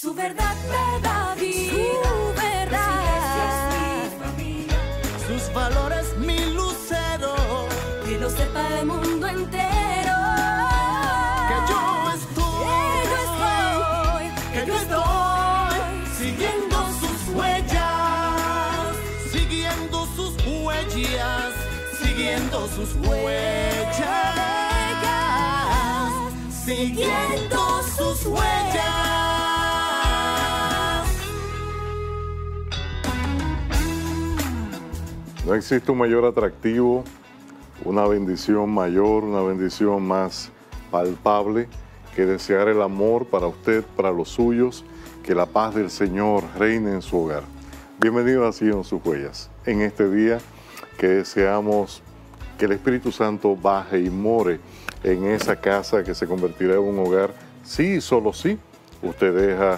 Su verdad me da vida. Su verdad. Mi familia. Sus valores mi lucero. Que lo sepa el mundo entero. Que yo estoy siguiendo sus huellas, siguiendo sus huellas, siguiendo sus huellas, siguiendo sus huellas. No existe un mayor atractivo, una bendición mayor, una bendición más palpable que desear el amor para usted, para los suyos, que la paz del Señor reine en su hogar. Bienvenido a Siguiendo sus huellas. En este día que deseamos que el Espíritu Santo baje y more en esa casa que se convertirá en un hogar, sí y solo sí, usted deja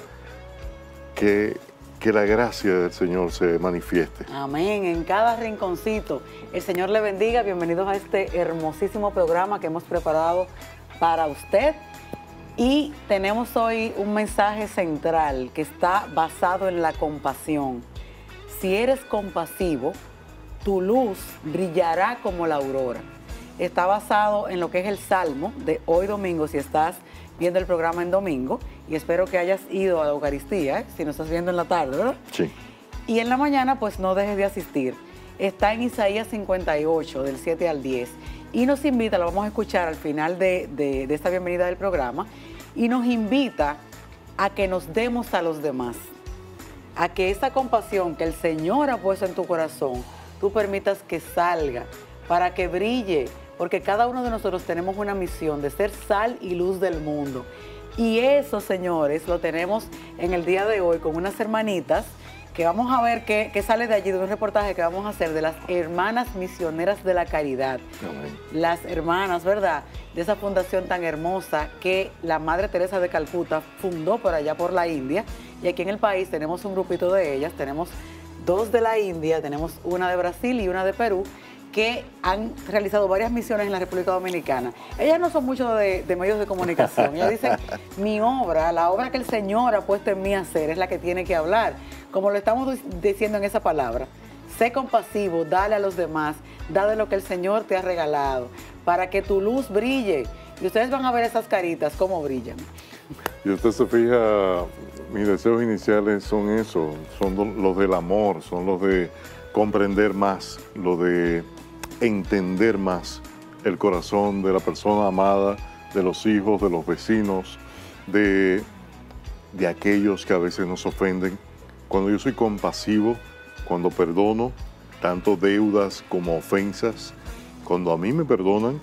que la gracia del Señor se manifieste. Amén, en cada rinconcito. El Señor le bendiga. Bienvenidos a este hermosísimo programa que hemos preparado para usted. Y tenemos hoy un mensaje central que está basado en la compasión. Si eres compasivo, tu luz brillará como la aurora. Está basado en lo que es el Salmo de hoy domingo, si estás viendo el programa en domingo, y espero que hayas ido a la Eucaristía, si no estás viendo en la tarde, ¿verdad? Sí. Y en la mañana, pues no dejes de asistir. Está en Isaías 58, del 7 al 10. Y nos invita, lo vamos a escuchar al final de esta bienvenida del programa, y nos invita a que nos demos a los demás, a que esa compasión que el Señor ha puesto en tu corazón, tú permitas que salga, para que brille, porque cada uno de nosotros tenemos una misión de ser sal y luz del mundo. Y eso, señores, lo tenemos en el día de hoy con unas hermanitas que vamos a ver qué sale de allí, de un reportaje que vamos a hacer de las hermanas misioneras de la caridad. Amén. Las hermanas, ¿verdad?, de esa fundación tan hermosa que la Madre Teresa de Calcuta fundó por allá por la India. Y aquí en el país tenemos un grupito de ellas, tenemos 2 de la India, tenemos una de Brasil y una de Perú, que han realizado varias misiones en la República Dominicana. Ellas no son mucho de medios de comunicación. Ellas dicen, mi obra, la obra que el Señor ha puesto en mí a hacer, es la que tiene que hablar. Como lo estamos diciendo en esa palabra, sé compasivo, dale a los demás, da de lo que el Señor te ha regalado, para que tu luz brille. Y ustedes van a ver esas caritas, cómo brillan. Y usted se fija, mis deseos iniciales son eso, son los del amor, son los de comprender más, lo de entender más el corazón de la persona amada, de los hijos, de los vecinos, de aquellos que a veces nos ofenden. Cuando yo soy compasivo, cuando perdono, tanto deudas como ofensas, cuando a mí me perdonan,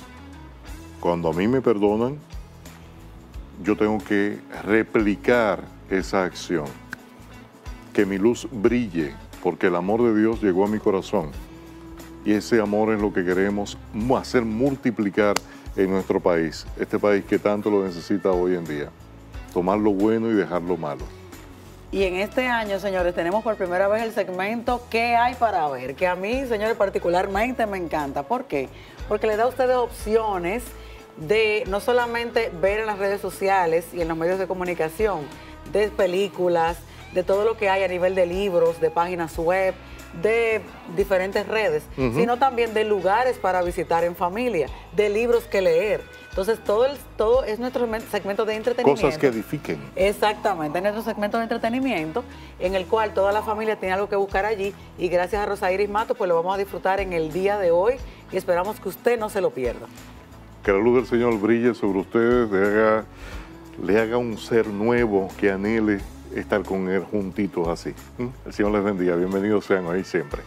yo tengo que replicar esa acción, que mi luz brille, porque el amor de Dios llegó a mi corazón. Y ese amor es lo que queremos hacer multiplicar en nuestro país, este país que tanto lo necesita hoy en día. Tomar lo bueno y dejar lo malo. Y en este año, señores, tenemos por primera vez el segmento ¿Qué hay para ver? Que a mí, señores, particularmente me encanta. ¿Por qué? Porque le da a ustedes opciones de no solamente ver en las redes sociales y en los medios de comunicación, de películas, de todo lo que hay a nivel de libros, de páginas web, de diferentes redes, sino también de lugares para visitar en familia, de libros que leer. Entonces, todo es nuestro segmento de entretenimiento. Cosas que edifiquen. Exactamente, es nuestro segmento de entretenimiento, en el cual toda la familia tiene algo que buscar allí, y gracias a Rosa Iris Mato, pues lo vamos a disfrutar en el día de hoy, y esperamos que usted no se lo pierda. Que la luz del Señor brille sobre ustedes, le haga un ser nuevo que anhele estar con Él juntitos así. El Señor les bendiga. Bienvenidos sean ahí siempre.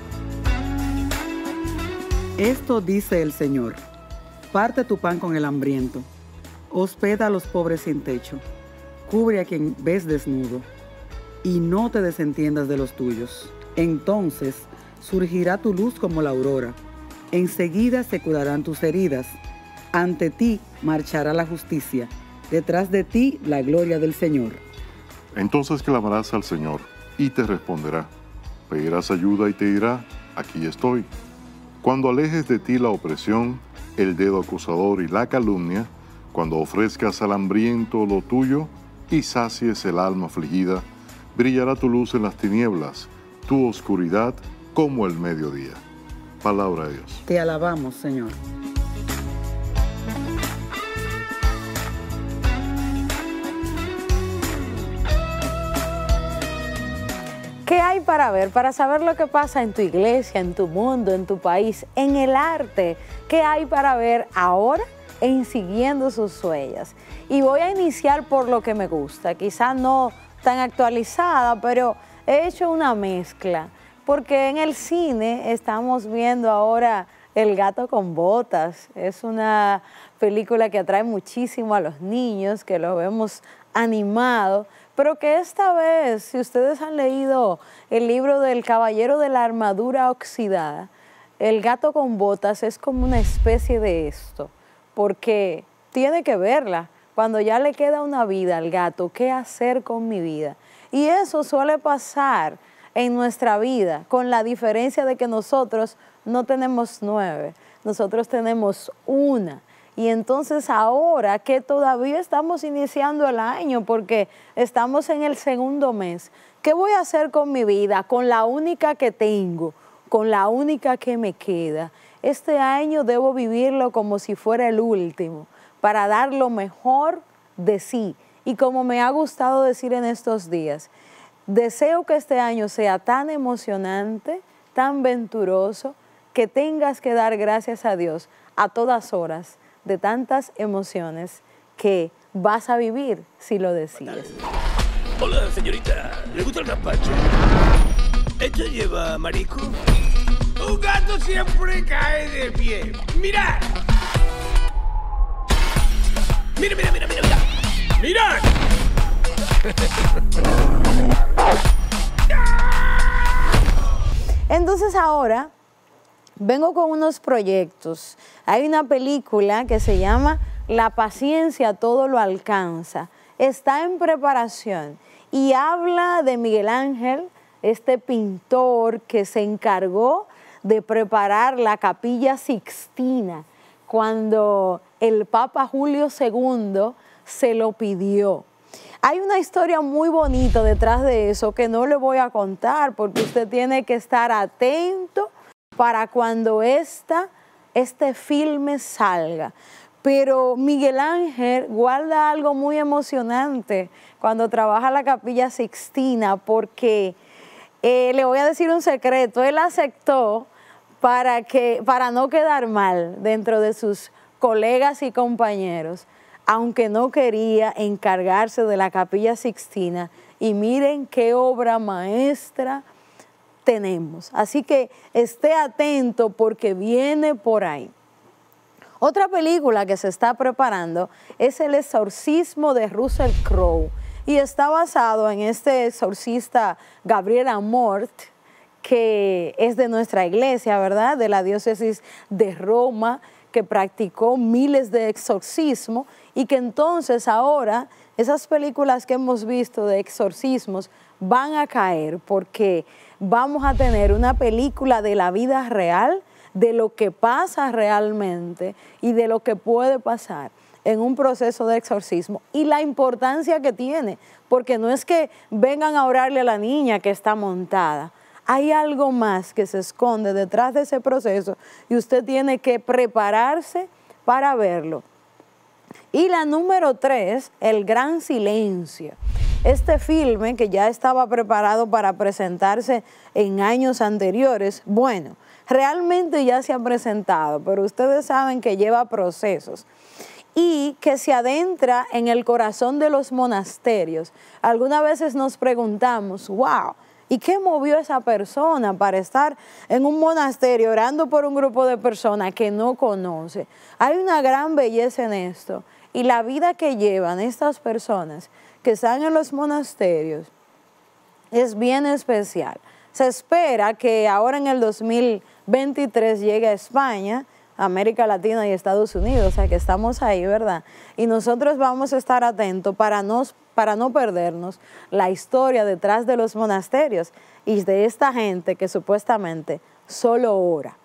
Esto dice el Señor: parte tu pan con el hambriento, hospeda a los pobres sin techo, cubre a quien ves desnudo, y no te desentiendas de los tuyos. Entonces surgirá tu luz como la aurora, enseguida se curarán tus heridas, ante ti marchará la justicia, detrás de ti la gloria del Señor. Entonces clamarás al Señor y te responderá. Pedirás ayuda y te dirá, aquí estoy. Cuando alejes de ti la opresión, el dedo acusador y la calumnia, cuando ofrezcas al hambriento lo tuyo, y sacies el alma afligida, brillará tu luz en las tinieblas, tu oscuridad como el mediodía. Palabra de Dios. Te alabamos, Señor. ¿Qué hay para ver? Para saber lo que pasa en tu iglesia, en tu mundo, en tu país, en el arte. ¿Qué hay para ver ahora en Siguiendo sus Huellas? Y voy a iniciar por lo que me gusta, quizás no tan actualizada, pero he hecho una mezcla, porque en el cine estamos viendo ahora El gato con botas. Es una película que atrae muchísimo a los niños, que lo vemos animado, pero que esta vez, si ustedes han leído el libro del Caballero de la Armadura Oxidada, El gato con botas es como una especie de esto, porque tiene que verla. Cuando ya le queda una vida al gato, ¿qué hacer con mi vida? Y eso suele pasar en nuestra vida, con la diferencia de que nosotros no tenemos 9, nosotros tenemos 1. Y entonces ahora que todavía estamos iniciando el año, porque estamos en el segundo mes, ¿qué voy a hacer con mi vida? Con la única que tengo, con la única que me queda. Este año debo vivirlo como si fuera el último, para dar lo mejor de sí. Y como me ha gustado decir en estos días, deseo que este año sea tan emocionante, tan venturoso, que tengas que dar gracias a Dios a todas horas de tantas emociones que vas a vivir si lo decides. Hola, señorita. ¿Le gusta el gazpacho? ¿Esto lleva marisco? Un gato siempre cae de pie. ¡Mirad! ¡Mira, mira, mira, mira, mira! ¡Mirad! Entonces ahora vengo con unos proyectos. Hay una película que se llama La paciencia todo lo alcanza. Está en preparación y habla de Miguel Ángel, este pintor que se encargó de preparar la Capilla Sixtina cuando el Papa Julio II se lo pidió. Hay una historia muy bonita detrás de eso que no le voy a contar porque usted tiene que estar atento para cuando este filme salga. Pero Miguel Ángel guarda algo muy emocionante cuando trabaja la Capilla Sixtina porque le voy a decir un secreto, él aceptó para no quedar mal dentro de sus colegas y compañeros, aunque no quería encargarse de la Capilla Sixtina. Y miren qué obra maestra tenemos. Así que esté atento porque viene por ahí. Otra película que se está preparando es El exorcismo de Russell Crowe y está basado en este exorcista Gabriel Amort, que es de nuestra iglesia, ¿verdad? De la diócesis de Roma, que practicó miles de exorcismos y que entonces ahora esas películas que hemos visto de exorcismos van a caer porque vamos a tener una película de la vida real, de lo que pasa realmente y de lo que puede pasar en un proceso de exorcismo y la importancia que tiene, porque no es que vengan a orarle a la niña que está montada. Hay algo más que se esconde detrás de ese proceso y usted tiene que prepararse para verlo. Y la número 3, El gran silencio. Este filme que ya estaba preparado para presentarse en años anteriores, bueno, realmente ya se ha presentado, pero ustedes saben que lleva procesos y que se adentra en el corazón de los monasterios. Algunas veces nos preguntamos, wow, ¿y qué movió a esa persona para estar en un monasterio orando por un grupo de personas que no conoce? Hay una gran belleza en esto y la vida que llevan estas personas que están en los monasterios es bien especial. Se espera que ahora en el 2023 llegue a España, América Latina y Estados Unidos, o sea que estamos ahí, ¿verdad? Y nosotros vamos a estar atentos para no perdernos la historia detrás de los monasterios y de esta gente que supuestamente solo ora.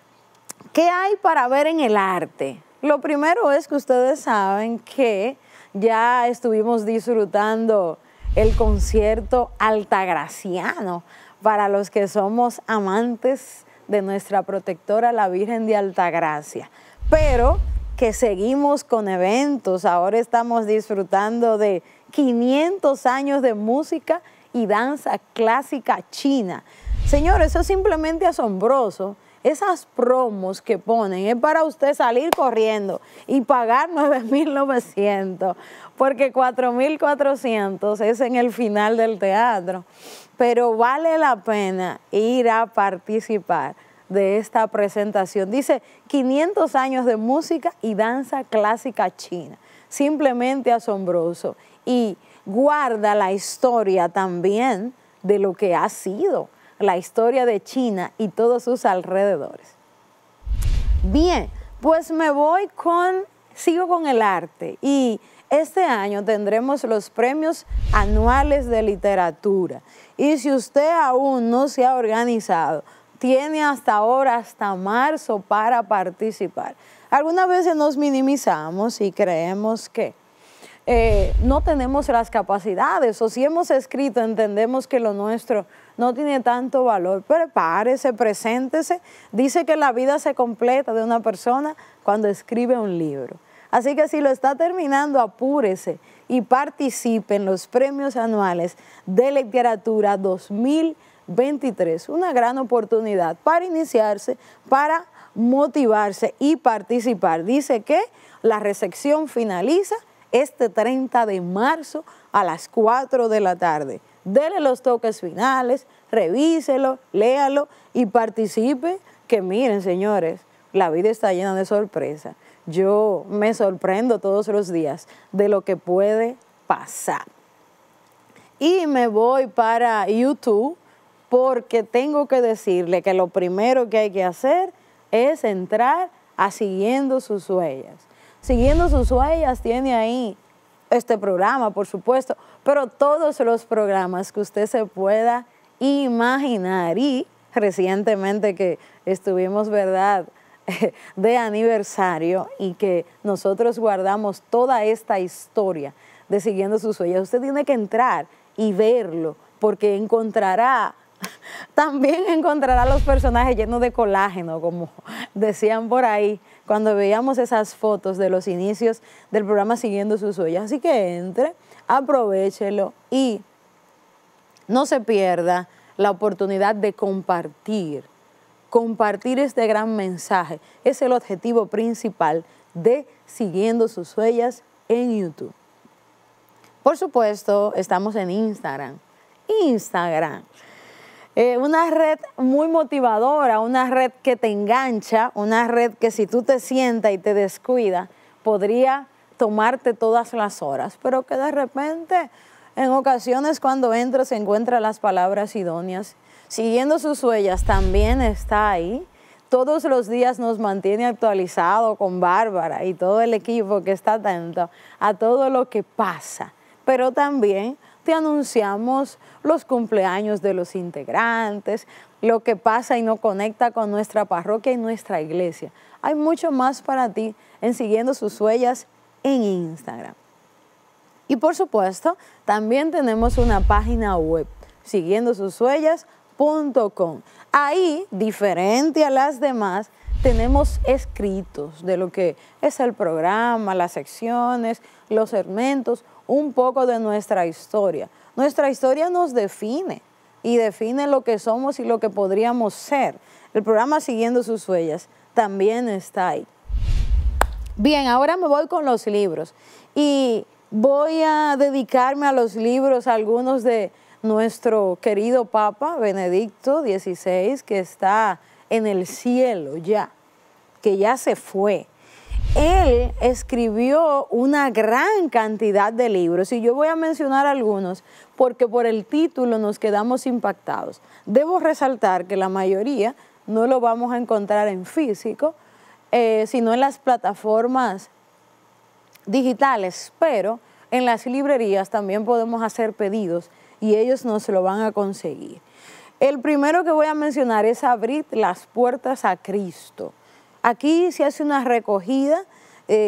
¿Qué hay para ver en el arte? Lo primero es que ustedes saben que ya estuvimos disfrutando el concierto altagraciano para los que somos amantes de nuestra protectora, la Virgen de Altagracia. Pero que seguimos con eventos, ahora estamos disfrutando de 500 años de música y danza clásica china. Señores, eso es simplemente asombroso. Esas promos que ponen es para usted salir corriendo y pagar 9.900, porque 4.400 es en el final del teatro. Pero vale la pena ir a participar de esta presentación. Dice 500 años de música y danza clásica china. Simplemente asombroso. Y guarda la historia también de lo que ha sido la historia de China y todos sus alrededores. Bien, pues sigo con el arte y este año tendremos los premios anuales de literatura. Y si usted aún no se ha organizado, tiene hasta ahora, hasta marzo, para participar. Algunas veces nos minimizamos y creemos que no tenemos las capacidades, o si hemos escrito entendemos que lo nuestro no tiene tanto valor. Prepárese, preséntese. Dice que la vida se completa de una persona cuando escribe un libro. Así que si lo está terminando, apúrese y participe en los premios anuales de literatura 2023. Una gran oportunidad para iniciarse, para motivarse y participar. Dice que la recepción finaliza este 30 de marzo a las 4 de la tarde. Dele los toques finales, revíselo, léalo y participe, que miren, señores, la vida está llena de sorpresas. Yo me sorprendo todos los días de lo que puede pasar. Y me voy para YouTube porque tengo que decirle que lo primero que hay que hacer es entrar a Siguiendo Sus Huellas. Siguiendo Sus Huellas tiene ahí este programa, por supuesto, pero todos los programas que usted se pueda imaginar. Y recientemente que estuvimos, ¿verdad?, de aniversario y que nosotros guardamos toda esta historia de Siguiendo Sus Huellas. Usted tiene que entrar y verlo porque también encontrará los personajes llenos de colágeno, como decían por ahí, cuando veíamos esas fotos de los inicios del programa Siguiendo Sus Huellas. Así que entre, aprovéchelo y no se pierda la oportunidad de compartir este gran mensaje. Es el objetivo principal de Siguiendo Sus Huellas en YouTube. Por supuesto, estamos en Instagram. Una red muy motivadora, una red que te engancha, una red que si tú te sientas y te descuidas, podría tomarte todas las horas, pero que de repente, en ocasiones cuando entras, encuentras las palabras idóneas. Siguiendo Sus Huellas también está ahí. Todos los días nos mantiene actualizado con Bárbara y todo el equipo que está atento a todo lo que pasa, pero también te anunciamos los cumpleaños de los integrantes, lo que pasa y nos conecta con nuestra parroquia y nuestra iglesia. Hay mucho más para ti en Siguiendo Sus Huellas en Instagram. Y por supuesto, también tenemos una página web, siguiendosushuellas.com. Ahí, diferente a las demás, tenemos escritos de lo que es el programa, las secciones, los segmentos, un poco de nuestra historia. Nuestra historia nos define y define lo que somos y lo que podríamos ser. El programa Siguiendo Sus Huellas también está ahí. Bien, ahora me voy con los libros y voy a dedicarme a los libros, algunos de nuestro querido Papa Benedicto XVI, que está en el cielo ya, que ya se fue. Él escribió una gran cantidad de libros y yo voy a mencionar algunos porque por el título nos quedamos impactados. Debo resaltar que la mayoría no lo vamos a encontrar en físico, sino en las plataformas digitales, pero en las librerías también podemos hacer pedidos y ellos nos lo van a conseguir. El primero que voy a mencionar es Abrid las puertas a Cristo. Aquí se hace una recogida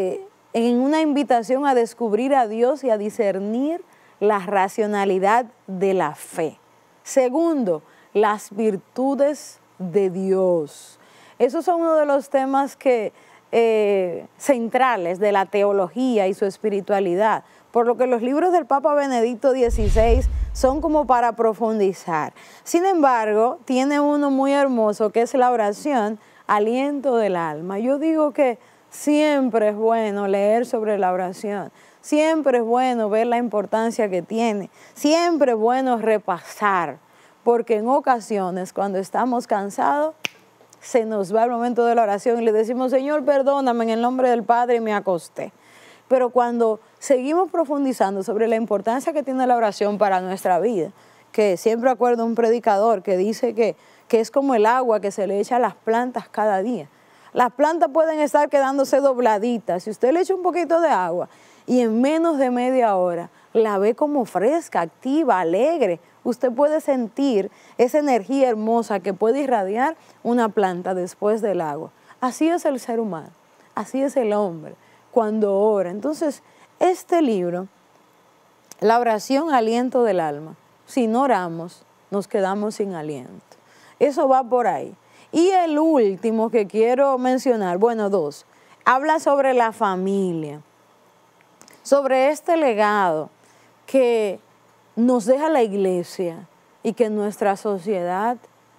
en una invitación a descubrir a Dios y a discernir la racionalidad de la fe. Segundo, las virtudes de Dios. Esos son uno de los temas centrales de la teología y su espiritualidad, por lo que los libros del Papa Benedicto XVI son como para profundizar. Sin embargo, tiene uno muy hermoso que es la oración Aliento del Alma. Yo digo que siempre es bueno leer sobre la oración, siempre es bueno ver la importancia que tiene, siempre es bueno repasar, porque en ocasiones cuando estamos cansados se nos va el momento de la oración y le decimos, Señor, perdóname en el nombre del Padre y me acosté. Pero cuando seguimos profundizando sobre la importancia que tiene la oración para nuestra vida, que siempre acuerdo un predicador que dice que es como el agua que se le echa a las plantas cada día. Las plantas pueden estar quedándose dobladitas. Si usted le echa un poquito de agua y en menos de media hora la ve como fresca, activa, alegre, usted puede sentir esa energía hermosa que puede irradiar una planta después del agua. Así es el ser humano, así es el hombre cuando ora. Entonces, este libro, la oración Aliento del Alma, si no oramos, nos quedamos sin aliento. Eso va por ahí. Y el último que quiero mencionar, bueno, dos, habla sobre la familia, sobre este legado que nos deja la iglesia y que nuestra sociedad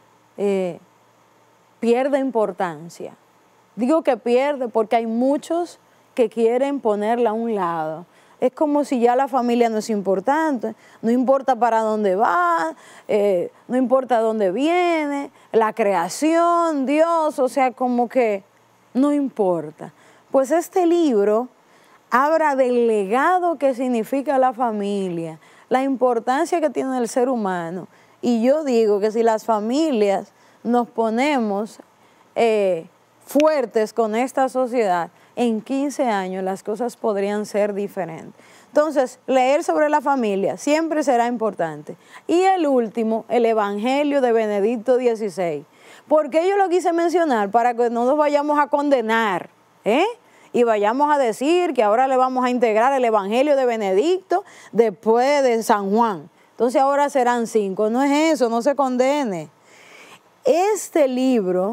pierde importancia. Digo que pierde porque hay muchos que quieren ponerla a un lado. Es como si ya la familia no es importante, no importa para dónde va, no importa dónde viene, la creación, Dios, o sea, como que no importa. Pues este libro habla del legado que significa la familia, la importancia que tiene el ser humano. Y yo digo que si las familias nos ponemos fuertes con esta sociedad, en 15 años las cosas podrían ser diferentes. Entonces, leer sobre la familia siempre será importante. Y el último, el Evangelio de Benedicto XVI. ¿Por qué yo lo quise mencionar? Para que no nos vayamos a condenar, y vayamos a decir que ahora le vamos a integrar el Evangelio de Benedicto después de San Juan. Entonces ahora serán 5. No es eso, no se condene. Este libro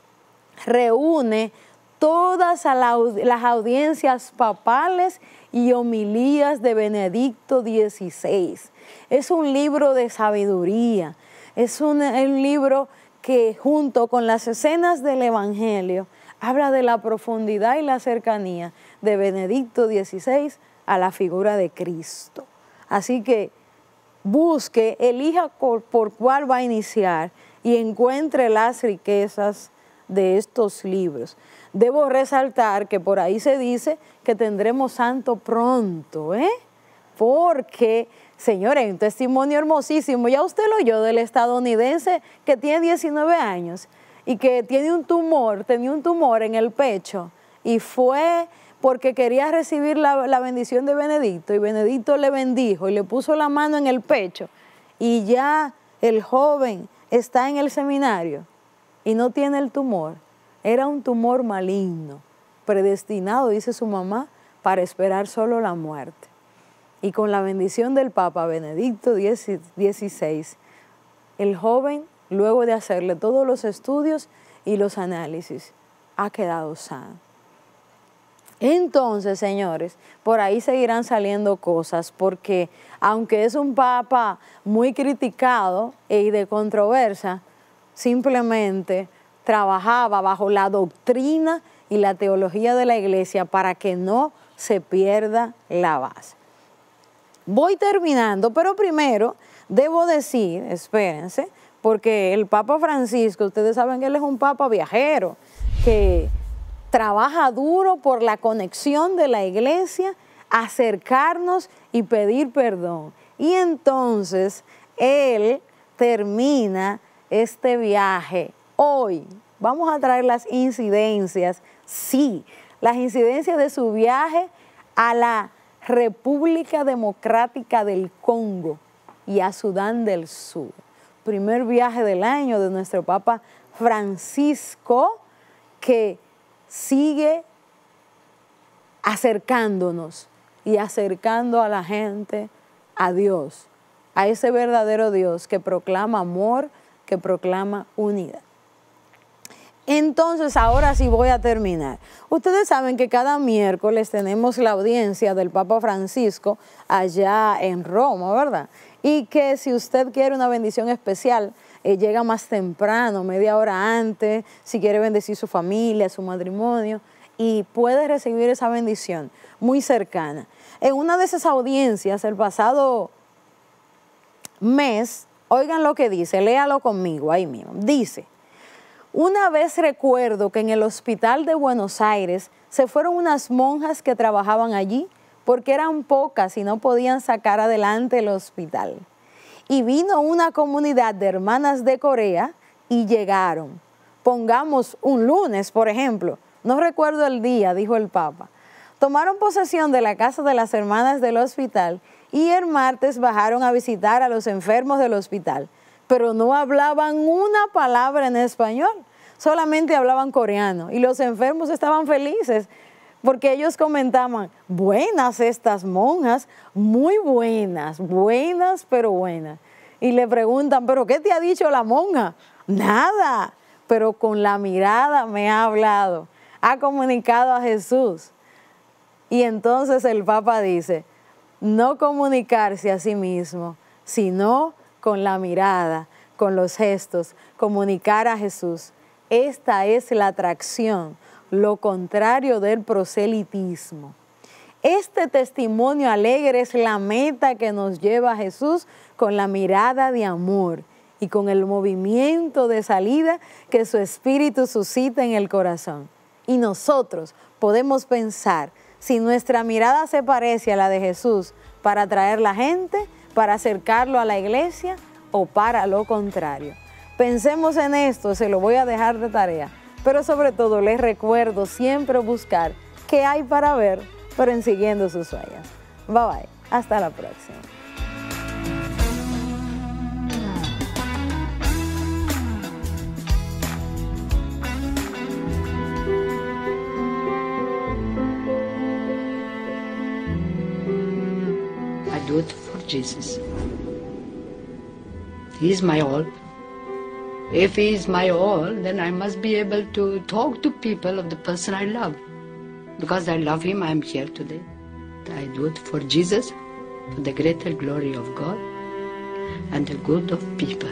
reúne todas las audiencias papales y homilías de Benedicto XVI. Es un libro de sabiduría, es un libro que junto con las escenas del Evangelio habla de la profundidad y la cercanía de Benedicto XVI a la figura de Cristo. Así que busque, elija por cuál va a iniciar y encuentre las riquezas de estos libros. Debo resaltar que por ahí se dice que tendremos santo pronto, porque, señores, hay un testimonio hermosísimo. Ya usted lo oyó del estadounidense que tiene 19 años y que tenía un tumor en el pecho y fue porque quería recibir la bendición de Benedicto y Benedicto le bendijo y le puso la mano en el pecho y ya el joven está en el seminario y no tiene el tumor. Era un tumor maligno, predestinado, dice su mamá, para esperar solo la muerte. Y con la bendición del Papa Benedicto XVI, el joven, luego de hacerle todos los estudios y los análisis, ha quedado sano. Entonces, señores, por ahí seguirán saliendo cosas, porque aunque es un Papa muy criticado y de controversia, simplemente trabajaba bajo la doctrina y la teología de la Iglesia para que no se pierda la base. Voy terminando, pero primero debo decir, espérense, porque el Papa Francisco, ustedes saben que él es un Papa viajero, que trabaja duro por la conexión de la Iglesia, acercarnos y pedir perdón. Y entonces él termina este viaje. Hoy vamos a traer las incidencias, sí, las incidencias de su viaje a la República Democrática del Congo y a Sudán del Sur. Primer viaje del año de nuestro Papa Francisco, que sigue acercándonos y acercando a la gente a Dios, a ese verdadero Dios que proclama amor, que proclama unidad. Entonces, ahora sí voy a terminar. Ustedes saben que cada miércoles tenemos la audiencia del Papa Francisco allá en Roma, ¿verdad? Y que si usted quiere una bendición especial, llega más temprano, media hora antes, si quiere bendecir su familia, su matrimonio, y puede recibir esa bendición muy cercana. En una de esas audiencias, el pasado mes, oigan lo que dice, léalo conmigo ahí mismo. Dice: una vez recuerdo que en el hospital de Buenos Aires se fueron unas monjas que trabajaban allí porque eran pocas y no podían sacar adelante el hospital. Y vino una comunidad de hermanas de Corea y llegaron. Pongamos un lunes, por ejemplo. No recuerdo el día, dijo el Papa. Tomaron posesión de la casa de las hermanas del hospital y el martes bajaron a visitar a los enfermos del hospital. Pero no hablaban una palabra en español, solamente hablaban coreano. Y los enfermos estaban felices porque ellos comentaban: buenas estas monjas, muy buenas, buenas pero buenas. Y le preguntan: ¿pero qué te ha dicho la monja? Nada, pero con la mirada me ha hablado, ha comunicado a Jesús. Y entonces el Papa dice: no comunicarse a sí mismo, sino con la mirada, con los gestos, comunicar a Jesús. Esta es la atracción, lo contrario del proselitismo. Este testimonio alegre es la meta que nos lleva a Jesús con la mirada de amor y con el movimiento de salida que su espíritu suscita en el corazón. Y nosotros podemos pensar si nuestra mirada se parece a la de Jesús para atraer a la gente, para acercarlo a la iglesia o para lo contrario. Pensemos en esto, se lo voy a dejar de tarea, pero sobre todo les recuerdo siempre buscar qué hay para ver, pero en siguiendo sus sueños. Bye bye, hasta la próxima. I do it for Jesus. He is my all. If he is my all, then I must be able to talk to people of the person I love. Because I love him, I am here today. I do it for Jesus, for the greater glory of God and the good of people.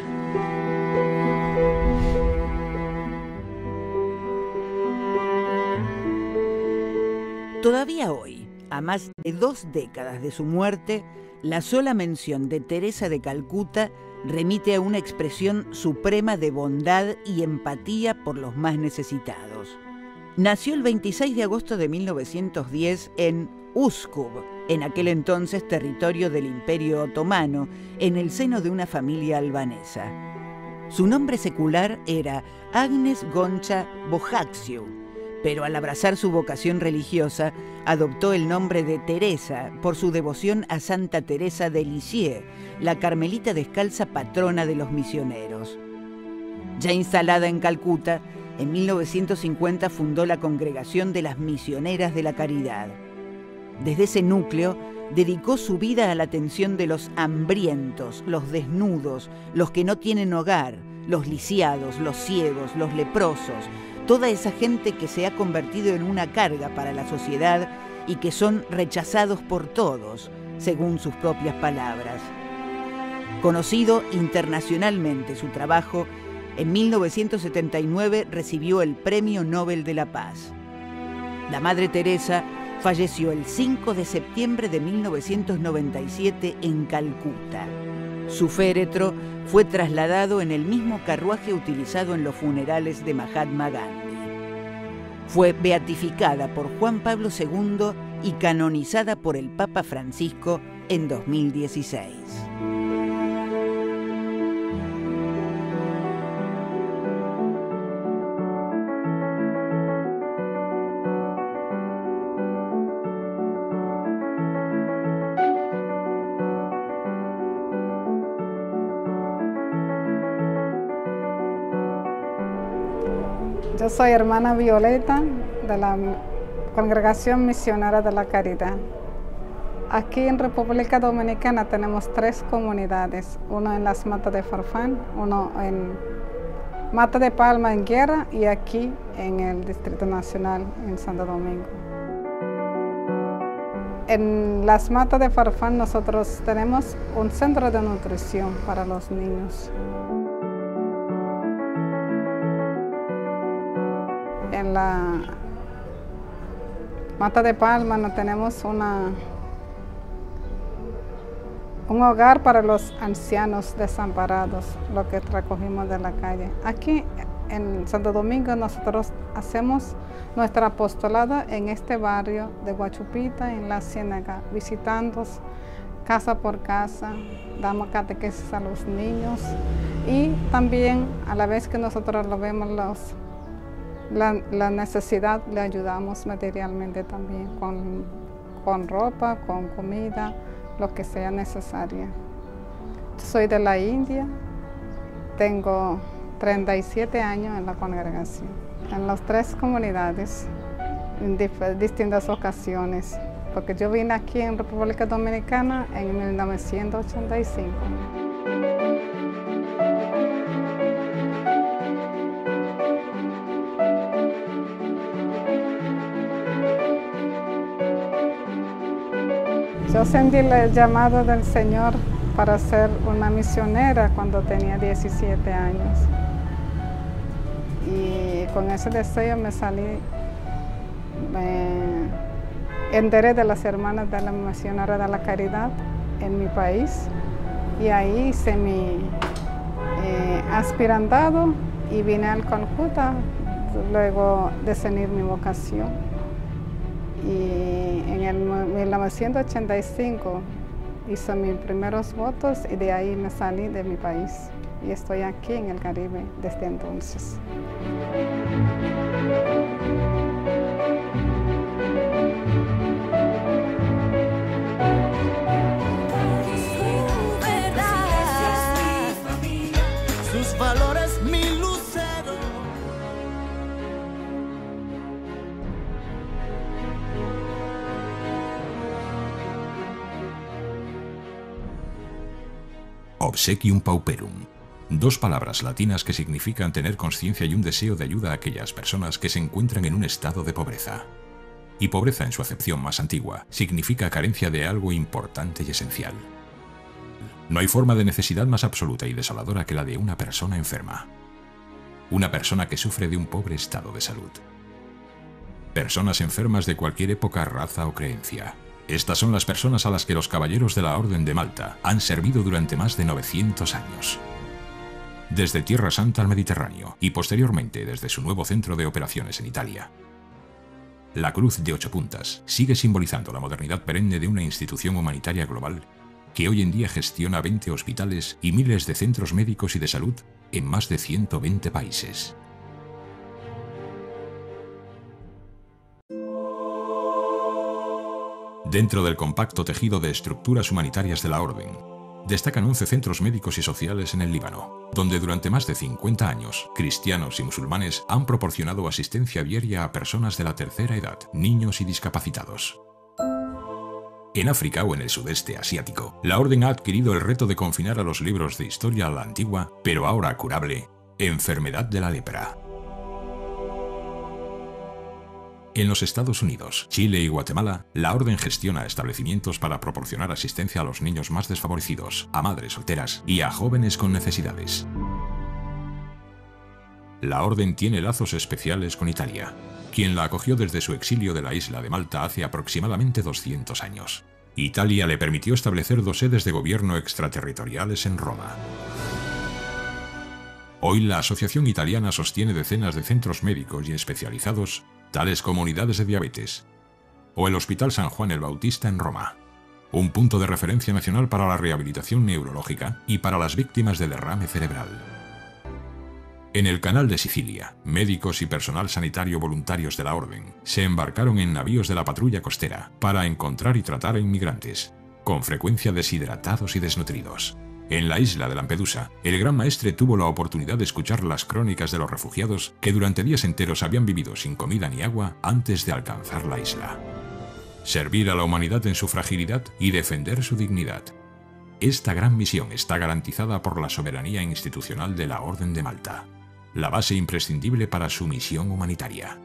Todavía hoy, a más de 2 décadas de su muerte, la sola mención de Teresa de Calcuta remite a una expresión suprema de bondad y empatía por los más necesitados. Nació el 26 de agosto de 1910 en Uskub, en aquel entonces territorio del Imperio Otomano, en el seno de una familia albanesa. Su nombre secular era Agnes Goncha Bojaxiu, pero al abrazar su vocación religiosa, adoptó el nombre de Teresa por su devoción a Santa Teresa de Lisieux, la carmelita descalza patrona de los misioneros. Ya instalada en Calcuta, en 1950 fundó la Congregación de las Misioneras de la Caridad. Desde ese núcleo, dedicó su vida a la atención de los hambrientos, los desnudos, los que no tienen hogar, los lisiados, los ciegos, los leprosos, toda esa gente que se ha convertido en una carga para la sociedad y que son rechazados por todos, según sus propias palabras. Conocido internacionalmente su trabajo, en 1979 recibió el Premio Nobel de la Paz. La Madre Teresa falleció el 5 de septiembre de 1997 en Calcuta. Su féretro fue trasladado en el mismo carruaje utilizado en los funerales de Mahatma Gandhi. Fue beatificada por Juan Pablo II y canonizada por el Papa Francisco en 2016. Yo soy hermana Violeta de la Congregación Misionera de la Caridad. Aquí en República Dominicana tenemos 3 comunidades, uno en las Matas de Farfán, uno en Mata de Palma en Guerra y aquí en el Distrito Nacional en Santo Domingo. En las Matas de Farfán nosotros tenemos un centro de nutrición para los niños. En la Mata de Palma no tenemos un hogar para los ancianos desamparados, lo que recogimos de la calle. Aquí en Santo Domingo nosotros hacemos nuestro apostolado en este barrio de Guachupita, en la Ciénaga, visitando casa por casa, damos catequesis a los niños y también a la vez que nosotros lo vemos la necesidad, le ayudamos materialmente también con ropa, con comida, lo que sea necesario. Soy de la India, tengo 37 años en la congregación, en las 3 comunidades, en distintas ocasiones, porque yo vine aquí en República Dominicana en 1985. Yo sentí el llamado del Señor para ser una misionera cuando tenía 17 años. Y con ese deseo me enteré de las hermanas de la Misionera de la Caridad en mi país. Y ahí hice mi aspirantado y vine al Calcuta luego de seguir mi vocación. Y en el 1985 hice mis primeros votos y de ahí me salí de mi país y estoy aquí en el Caribe desde entonces. Sus valores mi lucero. Obsequium pauperum. 2 palabras latinas que significan tener conciencia y un deseo de ayuda a aquellas personas que se encuentran en un estado de pobreza. Y pobreza en su acepción más antigua significa carencia de algo importante y esencial. No hay forma de necesidad más absoluta y desoladora que la de una persona enferma. Una persona que sufre de un pobre estado de salud. Personas enfermas de cualquier época, raza o creencia. Estas son las personas a las que los caballeros de la Orden de Malta han servido durante más de 900 años. Desde Tierra Santa al Mediterráneo y posteriormente desde su nuevo centro de operaciones en Italia. La cruz de 8 puntas sigue simbolizando la modernidad perenne de una institución humanitaria global que hoy en día gestiona 20 hospitales y miles de centros médicos y de salud en más de 120 países. Dentro del compacto tejido de estructuras humanitarias de la Orden, destacan 11 centros médicos y sociales en el Líbano, donde durante más de 50 años, cristianos y musulmanes han proporcionado asistencia diaria a personas de la tercera edad, niños y discapacitados. En África o en el sudeste asiático, la Orden ha adquirido el reto de confinar a los libros de historia a la antigua, pero ahora curable, enfermedad de la lepra. En los Estados Unidos, Chile y Guatemala, la Orden gestiona establecimientos para proporcionar asistencia a los niños más desfavorecidos, a madres solteras y a jóvenes con necesidades. La Orden tiene lazos especiales con Italia, quien la acogió desde su exilio de la isla de Malta hace aproximadamente 200 años. Italia le permitió establecer 2 sedes de gobierno extraterritoriales en Roma. Hoy la Asociación Italiana sostiene decenas de centros médicos y especializados, tales como unidades de diabetes, o el Hospital San Juan el Bautista en Roma, un punto de referencia nacional para la rehabilitación neurológica y para las víctimas de derrame cerebral. En el Canal de Sicilia, médicos y personal sanitario voluntarios de la Orden se embarcaron en navíos de la patrulla costera para encontrar y tratar a inmigrantes, con frecuencia deshidratados y desnutridos. En la isla de Lampedusa, el gran maestre tuvo la oportunidad de escuchar las crónicas de los refugiados que durante días enteros habían vivido sin comida ni agua antes de alcanzar la isla. Servir a la humanidad en su fragilidad y defender su dignidad. Esta gran misión está garantizada por la soberanía institucional de la Orden de Malta, la base imprescindible para su misión humanitaria.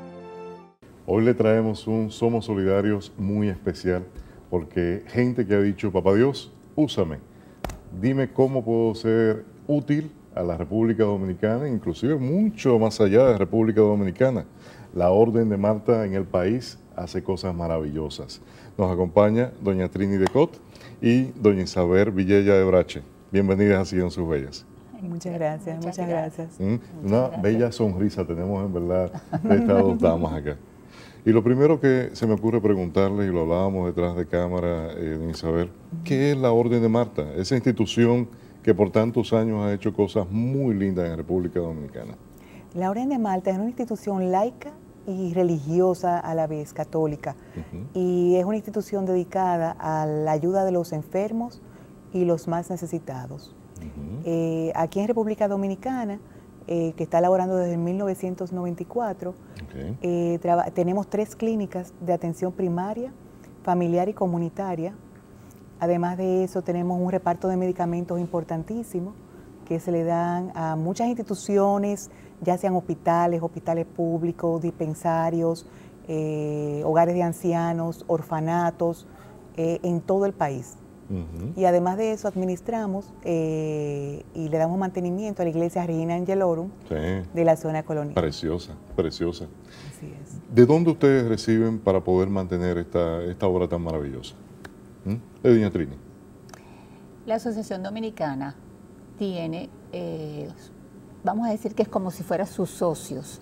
Hoy le traemos un Somos Solidarios muy especial, porque gente que ha dicho, papá Dios, úsame, dime cómo puedo ser útil a la República Dominicana, inclusive mucho más allá de la República Dominicana. La Orden de Malta en el país hace cosas maravillosas. Nos acompaña doña Trini Decot y doña Isabel Villella de Brache. Bienvenidas a Siguen Sus Bellas. Muchas gracias, muchas gracias. Una bella sonrisa tenemos en verdad de estas dos damas acá. Y lo primero que se me ocurre preguntarle, y lo hablábamos detrás de cámara, doña Isabel, ¿qué es la Orden de Malta? Esa institución que por tantos años ha hecho cosas muy lindas en República Dominicana. La Orden de Malta es una institución laica y religiosa a la vez, católica, y es una institución dedicada a la ayuda de los enfermos y los más necesitados. Aquí en República Dominicana, que está laborando desde 1994, tenemos 3 clínicas de atención primaria, familiar y comunitaria. Además de eso, tenemos un reparto de medicamentos importantísimo que se le dan a muchas instituciones, ya sean hospitales públicos, dispensarios, hogares de ancianos, orfanatos, en todo el país. Y además de eso administramos y le damos mantenimiento a la iglesia Regina Angelorum de la zona colonial. Preciosa, preciosa. Así es. ¿De dónde ustedes reciben para poder mantener esta obra tan maravillosa? Doña Trini. La Asociación Dominicana tiene, vamos a decir que es como si fueran sus socios,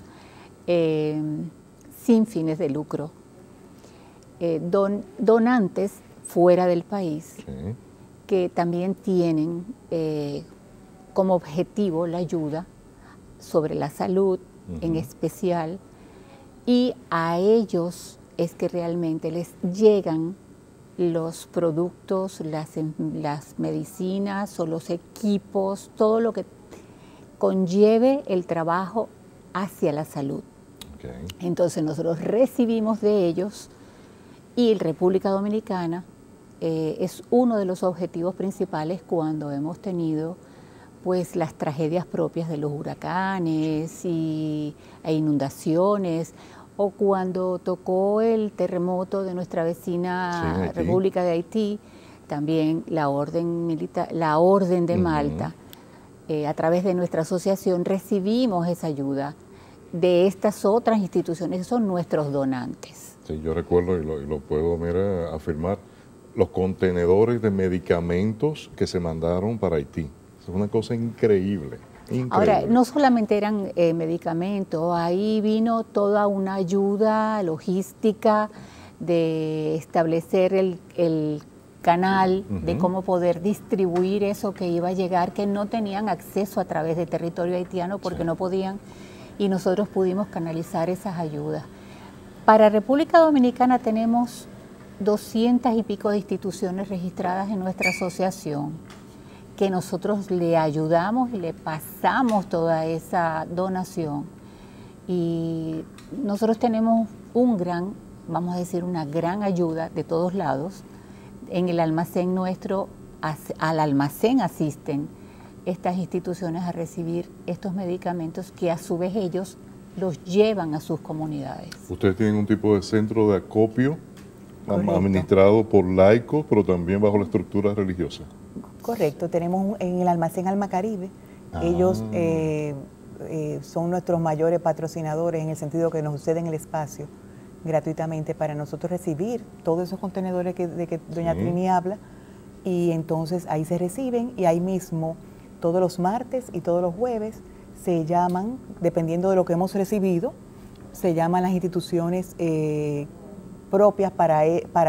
sin fines de lucro, donantes fuera del país, que también tienen como objetivo la ayuda sobre la salud en especial, y a ellos es que realmente les llegan los productos, las medicinas o los equipos, todo lo que conlleve el trabajo hacia la salud. Entonces nosotros recibimos de ellos, y República Dominicana es uno de los objetivos principales cuando hemos tenido pues las tragedias propias de los huracanes e inundaciones, o cuando tocó el terremoto de nuestra vecina República de Haití, también la Orden de Malta, a través de nuestra asociación recibimos esa ayuda de estas otras instituciones, son nuestros donantes. Sí, yo recuerdo y lo puedo afirmar, los contenedores de medicamentos que se mandaron para Haití. Es una cosa increíble. Ahora, no solamente eran medicamentos, ahí vino toda una ayuda logística de establecer el canal de cómo poder distribuir eso que iba a llegar, que no tenían acceso a través del territorio haitiano porque no podían, y nosotros pudimos canalizar esas ayudas. Para República Dominicana tenemos 200 y pico de instituciones registradas en nuestra asociación, que nosotros le ayudamos y le pasamos toda esa donación. Y nosotros tenemos vamos a decir, una gran ayuda de todos lados. En el almacén nuestro, al almacén asisten estas instituciones a recibir estos medicamentos que a su vez ellos los llevan a sus comunidades. Ustedes tienen un tipo de centro de acopio administrado por laicos, pero también bajo la estructura religiosa. Correcto, tenemos en el almacén Alma Caribe, ellos son nuestros mayores patrocinadores en el sentido que nos ceden el espacio gratuitamente para nosotros recibir todos esos contenedores de que doña Trini habla, y entonces ahí se reciben, y ahí mismo todos los martes y todos los jueves se llaman, dependiendo de lo que hemos recibido, se llaman las instituciones propias para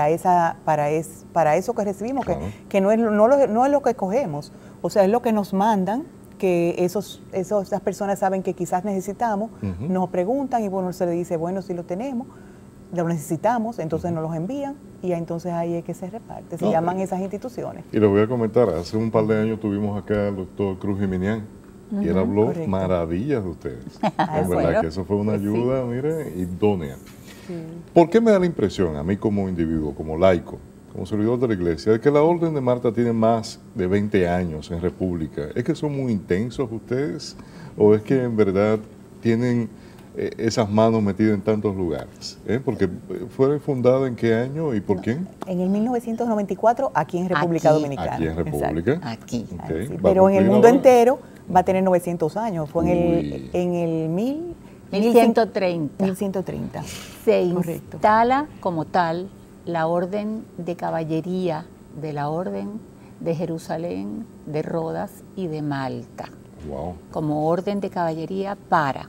eso que recibimos, que no es lo que escogemos, o sea, es lo que nos mandan, que esas personas saben que quizás necesitamos, nos preguntan y bueno, se les dice, bueno, si lo tenemos, lo necesitamos, entonces nos los envían y entonces ahí es que se reparte, se llaman esas instituciones. Y le voy a comentar, hace un par de años tuvimos acá al doctor Cruz Jiminián y él habló maravillas de ustedes. Es verdad que eso fue una ayuda, mire, idónea. ¿Por qué me da la impresión, a mí como individuo, como laico, como servidor de la iglesia, de que la Orden de Marta tiene más de 20 años en República? ¿Es que son muy intensos ustedes o es que en verdad tienen esas manos metidas en tantos lugares? Porque fue fundada ¿en qué año y por quién? En el 1994 aquí en República Dominicana. Aquí en República. Exacto. Aquí. Okay. Sí, pero en el mundo entero va a tener 900 años. Fue en el 1130. 1130. Se instala como tal la Orden de Caballería de la Orden de Jerusalén, de Rodas y de Malta. Wow. Como orden de caballería para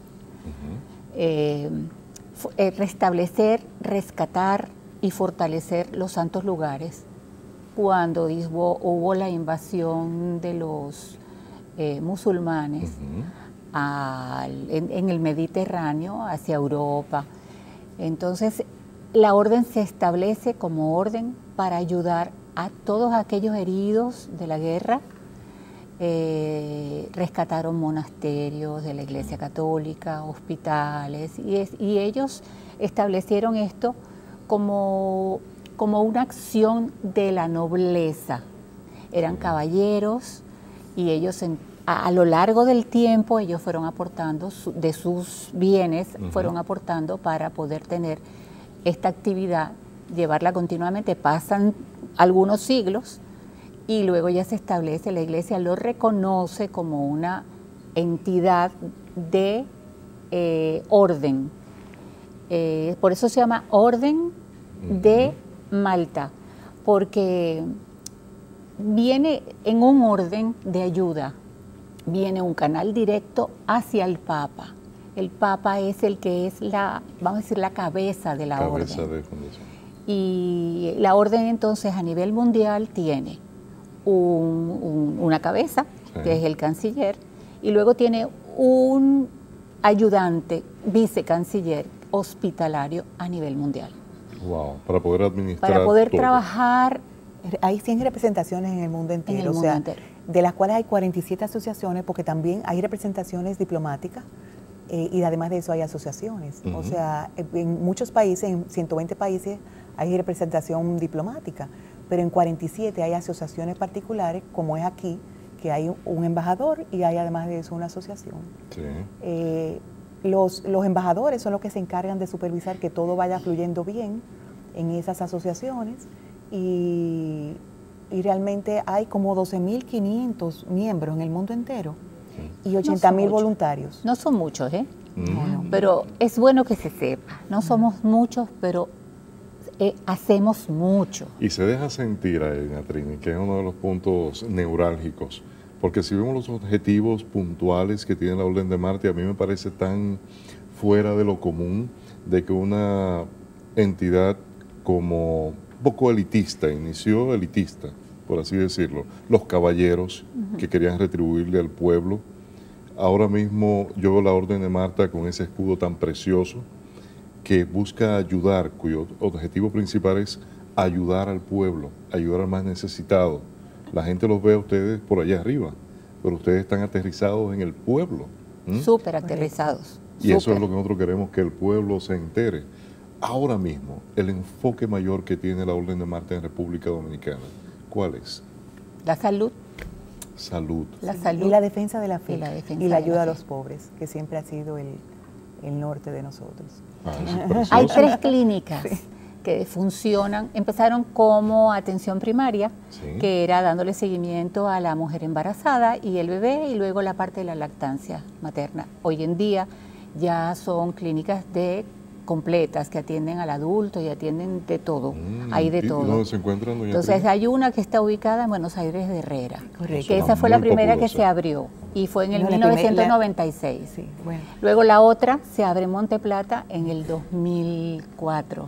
restablecer, rescatar y fortalecer los santos lugares cuando hubo la invasión de los musulmanes en el Mediterráneo hacia Europa. Entonces la orden se establece como orden para ayudar a todos aquellos heridos de la guerra. Rescataron monasterios de la Iglesia Católica, hospitales, y ellos establecieron esto como una acción de la nobleza. Eran caballeros y ellos a lo largo del tiempo ellos fueron aportando de sus bienes, fueron aportando para poder tener esta actividad, llevarla continuamente. Pasan algunos siglos y luego ya se establece, la iglesia lo reconoce como una entidad de orden. Por eso se llama Orden de Malta, porque viene en un orden de ayuda, viene un canal directo hacia el Papa. El Papa es el que es vamos a decir, la cabeza de la orden. Y la orden entonces a nivel mundial tiene una cabeza, que es el canciller, y luego tiene un ayudante, vicecanciller hospitalario a nivel mundial. Wow, para poder administrar para poder todo. trabajar. Hay 100 representaciones en el mundo entero, de las cuales hay 47 asociaciones, porque también hay representaciones diplomáticas y además de eso hay asociaciones. O sea, en muchos países, en 120 países, hay representación diplomática, pero en 47 hay asociaciones particulares, como es aquí, que hay un embajador y hay además de eso una asociación. Sí. Los embajadores son los que se encargan de supervisar que todo vaya fluyendo bien en esas asociaciones y realmente hay como 12.500 miembros en el mundo entero y 80.000 voluntarios. No son muchos, pero es bueno que se sepa. No somos muchos, pero hacemos mucho. Y se deja sentir ahí, Trini, que es uno de los puntos neurálgicos. Porque si vemos los objetivos puntuales que tiene la Orden de Marta, a mí me parece tan fuera de lo común de que una entidad como poco elitista, inició elitista, por así decirlo, los caballeros que querían retribuirle al pueblo. Ahora mismo yo veo la Orden de Marta con ese escudo tan precioso que busca ayudar, cuyo objetivo principal es ayudar al pueblo, ayudar al más necesitado. La gente los ve a ustedes por allá arriba, pero ustedes están aterrizados en el pueblo. Súper aterrizados. Y eso es lo que nosotros queremos, que el pueblo se entere. Ahora mismo, el enfoque mayor que tiene la Orden de Marta en República Dominicana, ¿cuál es? La salud. Salud. La salud. Y la defensa de la fe. Y la ayuda a los pobres, que siempre ha sido el norte de nosotros. Hay 3 clínicas que funcionan. Empezaron como atención primaria, que era dándole seguimiento a la mujer embarazada y el bebé, y luego la parte de la lactancia materna. Hoy en día ya son clínicas completas que atienden al adulto y atienden de todo. Hay de todo. ¿Dónde se encuentran? Entonces hay una que está ubicada en Buenos Aires de Herrera, que esa fue la primera que se abrió y fue en el 1996. Luego la otra se abre en Monte Plata en el 2004,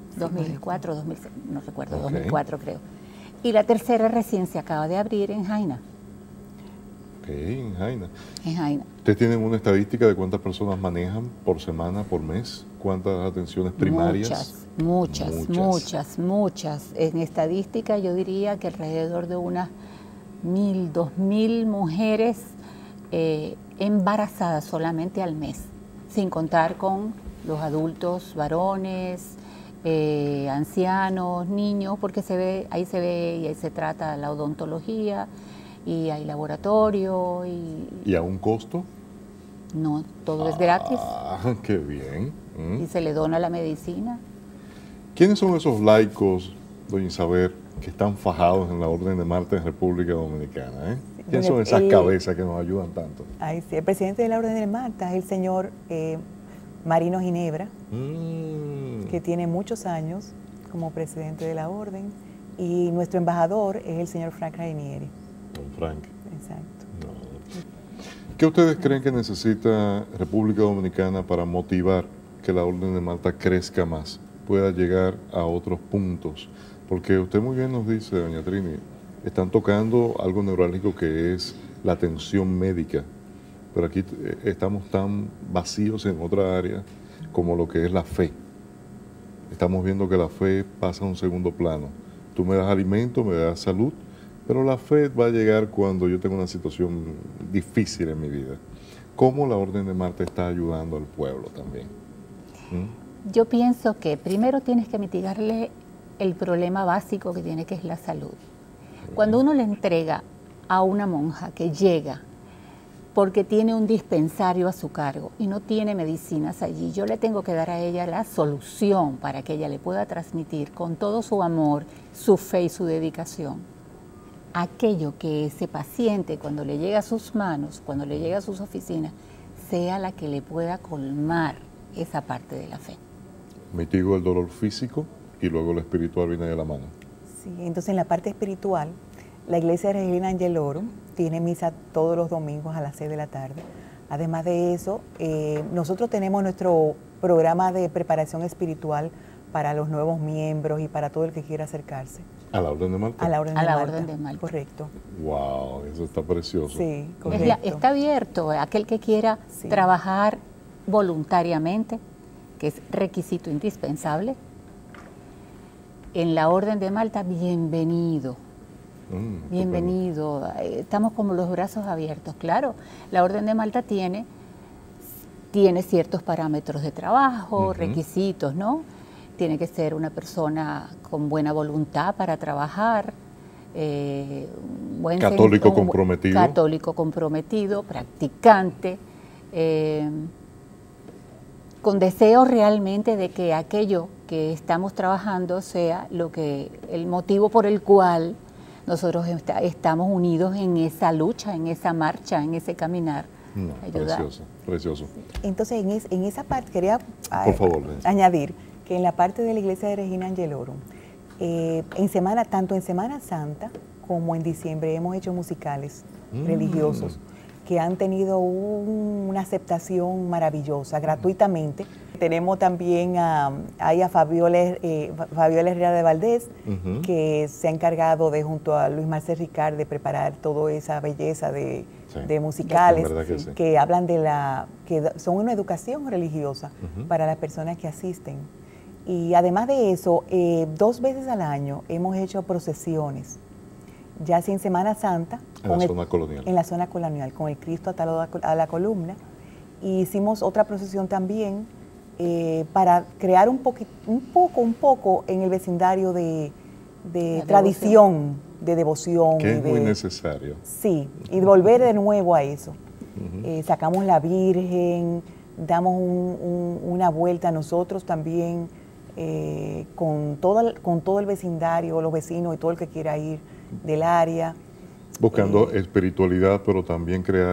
no recuerdo, 2004 creo. Y la tercera recién se acaba de abrir en Jaina. En Jaina. En Jaina. ¿Ustedes tienen una estadística de cuántas personas manejan por semana, por mes? cuántas atenciones primarias? Muchas. En estadística yo diría que alrededor de unas 1.000, 2.000 mujeres embarazadas solamente al mes, sin contar con los adultos, varones, ancianos, niños, porque ahí se ve y ahí se trata la odontología y hay laboratorio. ¿Y a un costo? No, todo es gratis. Ah, qué bien. Y se le dona la medicina. ¿Quiénes son esos laicos, doña Isabel, que están fajados en la Orden de Malta en República Dominicana? ¿Quiénes son esas cabezas que nos ayudan tanto? Ay, sí, el presidente de la Orden de Malta es el señor Marino Ginebra, que tiene muchos años como presidente de la Orden, y nuestro embajador es el señor Frank Rainieri. Don Frank. Exacto. No. ¿Qué ustedes creen que necesita República Dominicana para motivar que la Orden de Malta crezca más, pueda llegar a otros puntos? Porque usted muy bien nos dice, doña Trini, están tocando algo neurálgico que es la atención médica, pero aquí estamos tan vacíos en otra área como lo que es la fe. Estamos viendo que la fe pasa a un segundo plano. Tú me das alimento, me das salud, pero la fe va a llegar cuando yo tengo una situación difícil en mi vida. ¿Cómo la Orden de Malta está ayudando al pueblo también? Yo pienso que primero tienes que mitigarle el problema básico que tiene, que es la salud. Cuando uno le entrega a una monja que llega porque tiene un dispensario a su cargo y no tiene medicinas allí, yo le tengo que dar a ella la solución para que ella le pueda transmitir con todo su amor, su fe y su dedicación aquello que ese paciente, cuando le llega a sus manos, cuando le llega a sus oficinas, sea la que le pueda colmar esa parte de la fe. Mitigo el dolor físico y luego lo espiritual viene de la mano. Sí, entonces en la parte espiritual, la Iglesia de Regina Angelorum tiene misa todos los domingos a las 6 de la tarde. Además de eso, nosotros tenemos nuestro programa de preparación espiritual para los nuevos miembros y para todo el que quiera acercarse. ¿A la Orden de Malta? A la Orden de Malta. Orden de Malta. Correcto. Wow, eso está precioso. Sí, correcto. Está abierto a aquel que quiera trabajar voluntariamente, que es requisito indispensable. En la Orden de Malta, bienvenido. Bienvenido. Estamos como los brazos abiertos. Claro, la Orden de Malta tiene ciertos parámetros de trabajo, requisitos, ¿no? Tiene que ser una persona con buena voluntad para trabajar, católico comprometido. Católico comprometido, practicante, con deseo realmente de que aquello que estamos trabajando sea el motivo por el cual nosotros estamos unidos en esa lucha, en esa marcha, en ese caminar. Precioso, precioso. Entonces, en esa parte quería por favor, añadir que en la parte de la Iglesia de Regina Angelorum, tanto en Semana Santa como en diciembre hemos hecho musicales religiosos que han tenido una aceptación maravillosa, gratuitamente. Tenemos también a Fabiola Herrera de Valdés, que se ha encargado junto a Luis Marcel Ricard, de preparar toda esa belleza de musicales que hablan que son una educación religiosa para las personas que asisten. Y además de eso, 2 veces al año hemos hecho procesiones, ya sea en Semana Santa, en la zona colonial. En la zona colonial, con el Cristo atado a la columna. Y hicimos otra procesión también para crear un poco en el vecindario de tradición, de devoción. Que es muy necesario. Sí, y volver de nuevo a eso. Sacamos la Virgen, damos una vuelta nosotros también, con todo el vecindario, los vecinos y todo el que quiera ir del área. Buscando espiritualidad, pero también crear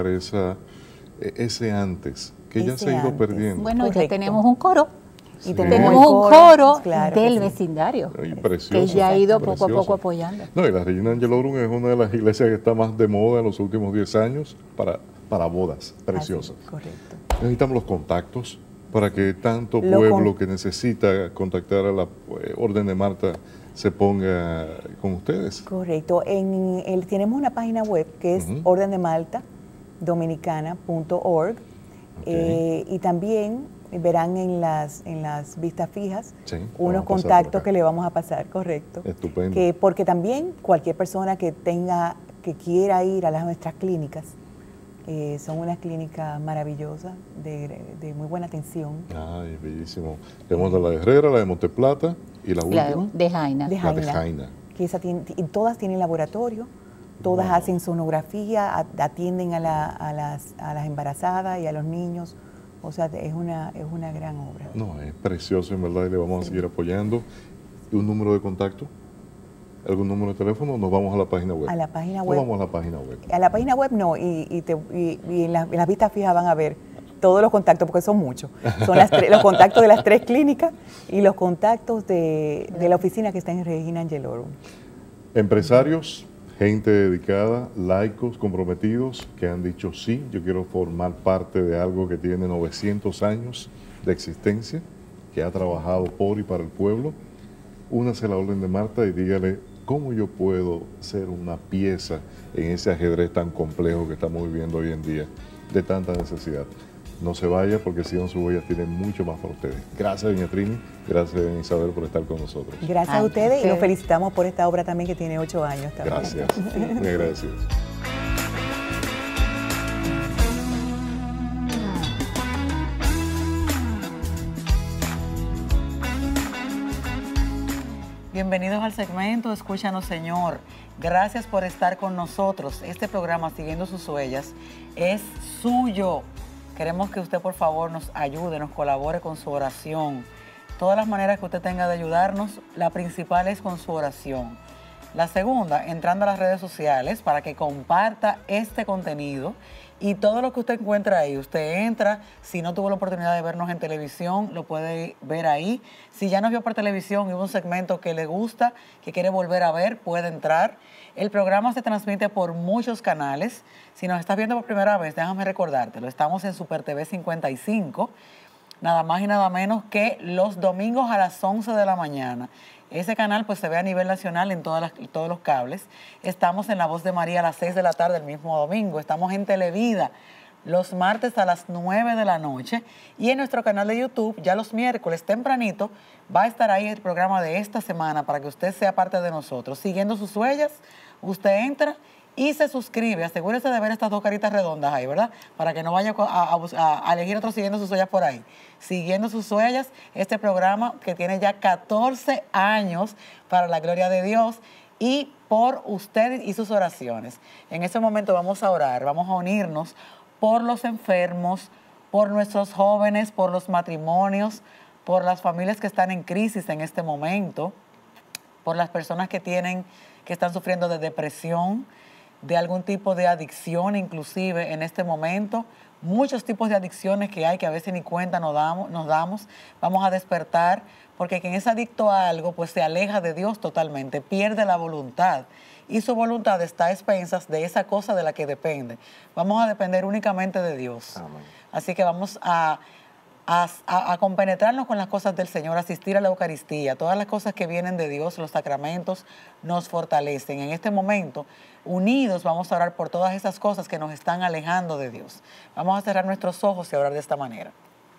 ese antes, que ya se ha ido perdiendo. Bueno, correcto. Ya tenemos un coro. Y tenemos un coro del vecindario, precioso, que ya ha ido poco a poco apoyando. No, y la Regina Angelorum es una de las iglesias que está más de moda en los últimos 10 años para bodas preciosas. Correcto. Necesitamos los contactos para que tanto pueblo que necesita contactar a la Orden de Malta se ponga con ustedes. Correcto. Tenemos una página web que es ordendemaltadominicana.org. Y también verán en las vistas fijas unos vamos a pasar por contactos acá. que le vamos a pasar, correcto. Estupendo. Porque también cualquier persona que quiera ir a nuestras clínicas, son unas clínicas maravillosas, de muy buena atención. Ay, bellísimo. Tenemos la de Herrera, la de Monteplata y la última. De Jaina. La de Jaina. Y todas tienen laboratorio, todas hacen sonografía, atienden a las embarazadas y a los niños. O sea, es una gran obra. No, es precioso en verdad y le vamos a seguir apoyando. ¿Y un número de contacto? ¿Algún número de teléfono? Nos vamos a la página web. A la página web. Nos vamos a la página web. A la página web no, y en las vistas fijas van a ver todos los contactos, porque son muchos. Son los contactos de las 3 clínicas y los contactos de la oficina que está en Regina Angelorum. Empresarios, gente dedicada, laicos, comprometidos, que han dicho sí, yo quiero formar parte de algo que tiene 900 años de existencia, que ha trabajado por y para el pueblo. Únase a la Orden de Marta y dígale cómo yo puedo ser una pieza en ese ajedrez tan complejo que estamos viviendo hoy en día, de tanta necesidad. No se vaya, porque Sion Sus Huellas tiene mucho más para ustedes. Gracias, doña Trini. Gracias, doña Isabel, por estar con nosotros. Gracias a ustedes y los felicitamos por esta obra también, que tiene 8 años también. Gracias. Muy agradecidos. Bienvenidos al segmento Escúchanos, Señor. Gracias por estar con nosotros. Este programa, Siguiendo Sus Huellas, es suyo. Queremos que usted, por favor, nos ayude, nos colabore con su oración. Todas las maneras que usted tenga de ayudarnos, la principal es con su oración. La segunda, entrando a las redes sociales para que comparta este contenido y todo lo que usted encuentra ahí. Usted entra, si no tuvo la oportunidad de vernos en televisión, lo puede ver ahí. Si ya nos vio por televisión y hubo un segmento que le gusta, que quiere volver a ver, puede entrar. El programa se transmite por muchos canales. Si nos estás viendo por primera vez, déjame recordártelo. Estamos en Super TV 55, nada más y nada menos que los domingos a las 11 de la mañana. Ese canal pues se ve a nivel nacional en todos los cables. Estamos en La Voz de María a las 6 de la tarde el mismo domingo. Estamos en Televida los martes a las 9 de la noche. Y en nuestro canal de YouTube, ya los miércoles tempranito, va a estar ahí el programa de esta semana para que usted sea parte de nosotros. Siguiendo Sus Huellas, usted entra y se suscribe. Asegúrese de ver estas 2 caritas redondas ahí, ¿verdad? Para que no vaya a elegir otro Siguiendo Sus Huellas por ahí. Siguiendo Sus Huellas, este programa que tiene ya 14 años para la gloria de Dios y por usted y sus oraciones. En este momento vamos a orar, vamos a unirnos por los enfermos, por nuestros jóvenes, por los matrimonios, por las familias que están en crisis en este momento, por las personas que están sufriendo de depresión, de algún tipo de adicción inclusive en este momento. Muchos tipos de adicciones que hay que a veces ni cuenta nos damos. Vamos a despertar, porque quien es adicto a algo pues se aleja de Dios totalmente, pierde la voluntad y su voluntad está a expensas de esa cosa de la que depende. Vamos a depender únicamente de Dios. Amén. Así que vamos a compenetrarnos con las cosas del Señor, asistir a la Eucaristía. Todas las cosas que vienen de Dios, los sacramentos, nos fortalecen. En este momento, unidos, vamos a orar por todas esas cosas que nos están alejando de Dios. Vamos a cerrar nuestros ojos y orar de esta manera.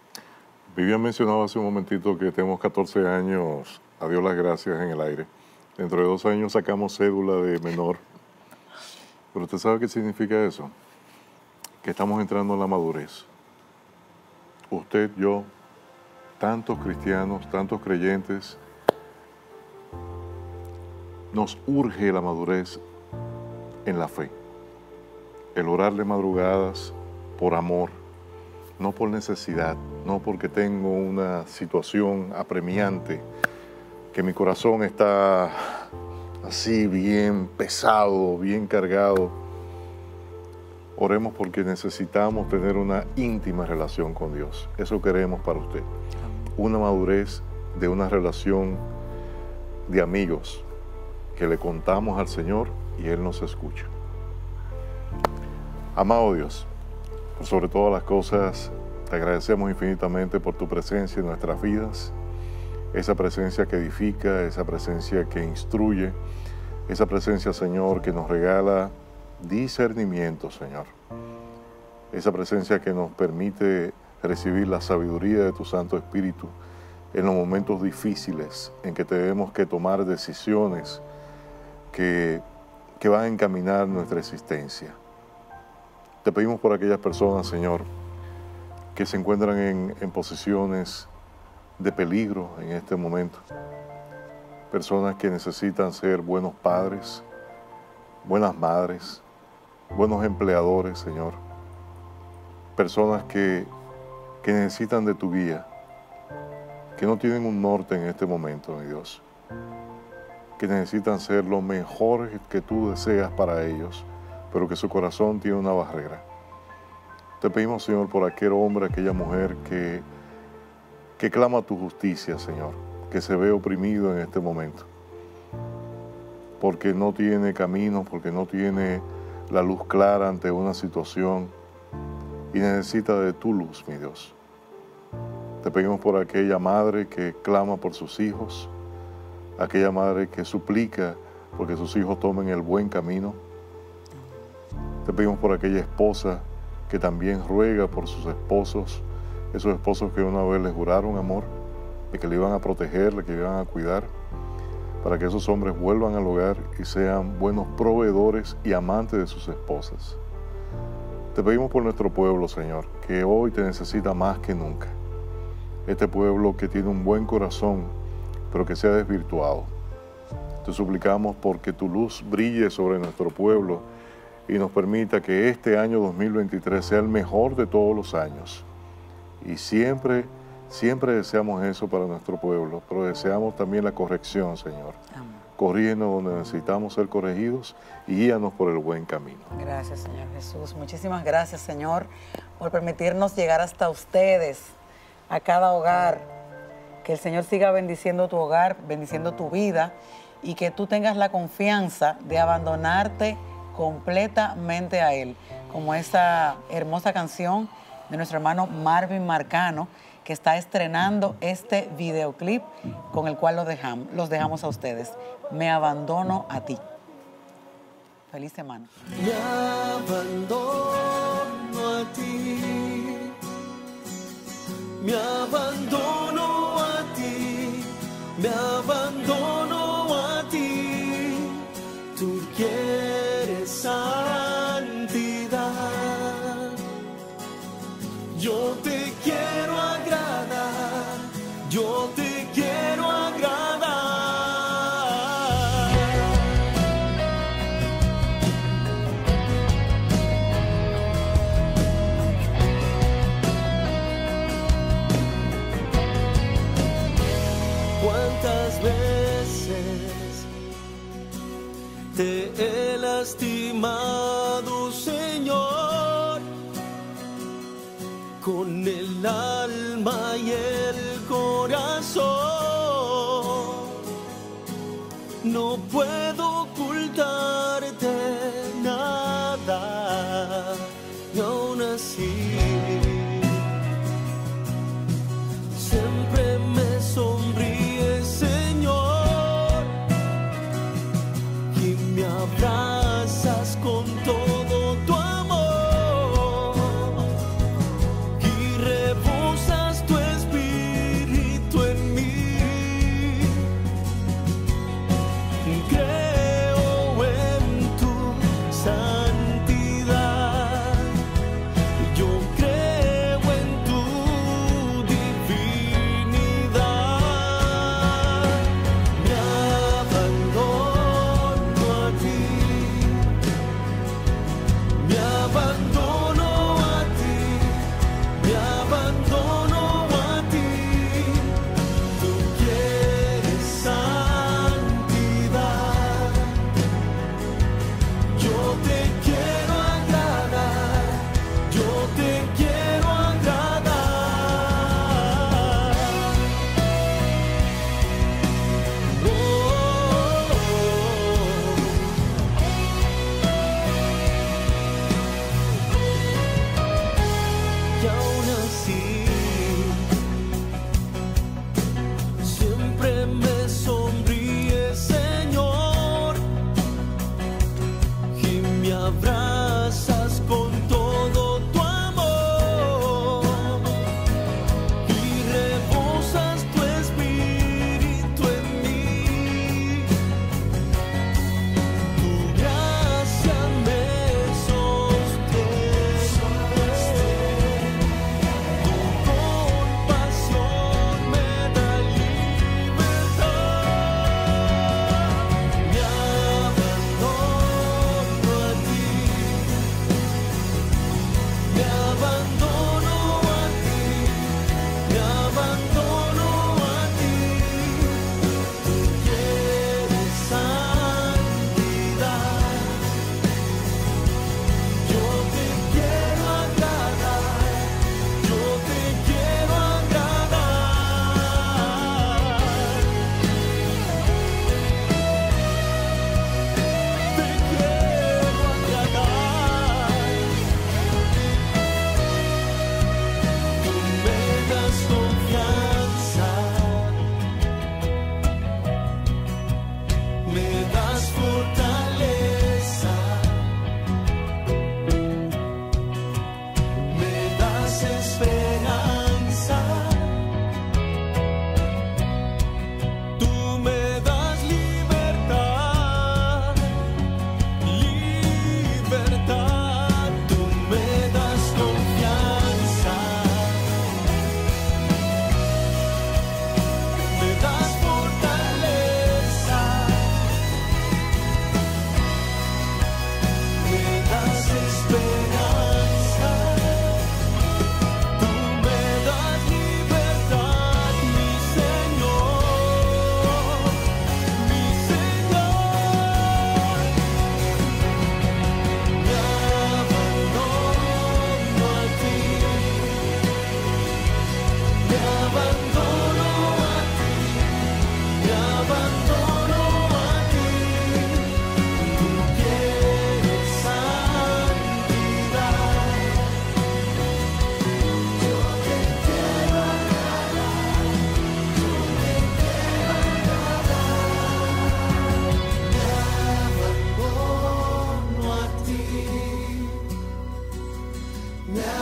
Vivian mencionaba hace un momentito que tenemos 14 años, a Dios las gracias, en el aire. Dentro de 2 años sacamos cédula de menor. Pero ¿usted sabe qué significa eso? Que estamos entrando en la madurez. Usted, yo, tantos cristianos, tantos creyentes, nos urge la madurez en la fe. El orar de madrugadas por amor, no por necesidad, no porque tengo una situación apremiante, que mi corazón está así bien pesado, bien cargado. Oremos porque necesitamos tener una íntima relación con Dios. Eso queremos para usted. Una madurez de una relación de amigos que le contamos al Señor y Él nos escucha. Amado Dios, por sobre todas las cosas, te agradecemos infinitamente por tu presencia en nuestras vidas. Esa presencia que edifica, esa presencia que instruye, esa presencia, Señor, que nos regala discernimiento, Señor. Esa presencia que nos permite recibir la sabiduría de tu Santo Espíritu en los momentos difíciles en que tenemos que tomar decisiones que van a encaminar nuestra existencia. Te pedimos por aquellas personas, Señor, que se encuentran en posiciones de peligro en este momento. Personas que necesitan ser buenos padres, buenas madres, buenos empleadores, Señor. Personas que necesitan de tu guía, que no tienen un norte en este momento, mi Dios. Que necesitan ser lo mejor que tú deseas para ellos, pero que su corazón tiene una barrera. Te pedimos, Señor, por aquel hombre, aquella mujer que clama tu justicia, Señor, que se ve oprimido en este momento, porque no tiene camino, porque no tiene la luz clara ante una situación y necesita de tu luz, mi Dios. Te pedimos por aquella madre que clama por sus hijos, aquella madre que suplica porque sus hijos tomen el buen camino. Te pedimos por aquella esposa que también ruega por sus esposos, esos esposos que una vez les juraron amor, de que le iban a proteger, de que le iban a cuidar, para que esos hombres vuelvan al hogar y sean buenos proveedores y amantes de sus esposas. Te pedimos por nuestro pueblo, Señor, que hoy te necesita más que nunca. Este pueblo que tiene un buen corazón, pero que se ha desvirtuado. Te suplicamos porque tu luz brille sobre nuestro pueblo y nos permita que este año 2023 sea el mejor de todos los años. Y siempre deseamos eso para nuestro pueblo, pero deseamos también la corrección, Señor. Amén. Corrígenos donde necesitamos ser corregidos y guíanos por el buen camino. Gracias, Señor Jesús. Muchísimas gracias, Señor, por permitirnos llegar hasta ustedes, a cada hogar. Que el Señor siga bendiciendo tu hogar, bendiciendo tu vida y que tú tengas la confianza de abandonarte completamente a Él, como esa hermosa canción de nuestro hermano Marvin Marcano, que está estrenando este videoclip con el cual los dejamos a ustedes. Me abandono a ti. Feliz semana. Me abandono a ti. Me abandono a ti. Me abandono a ti. Tú quieres santidad. Yo te quiero agradar. Yo te quiero agradar. ¿Cuántas veces te he lastimado, Señor, con el alma y el corazón? No puedo ocultarte nada, y aún así siempre me sonríes, Señor, y me abrazas con todo tu amor y rebosas tu espíritu en mí. Creo en tu santidad. Yo me